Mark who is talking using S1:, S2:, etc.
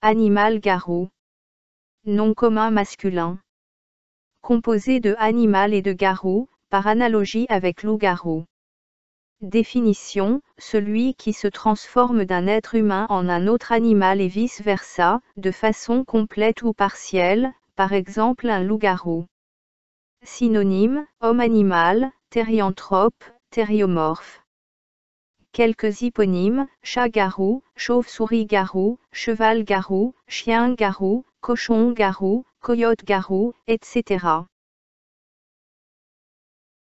S1: Animal-garou. Nom commun masculin. Composé de animal et de garou, par analogie avec loup-garou. Définition, celui qui se transforme d'un être humain en un autre animal et vice-versa, de façon complète ou partielle, par exemple un loup-garou. Synonyme, homme-animal, thérianthrope, thériomorphe. Quelques hyponymes, chat-garou, chauve-souris-garou, cheval-garou, chien-garou, cochon-garou, coyote-garou, etc.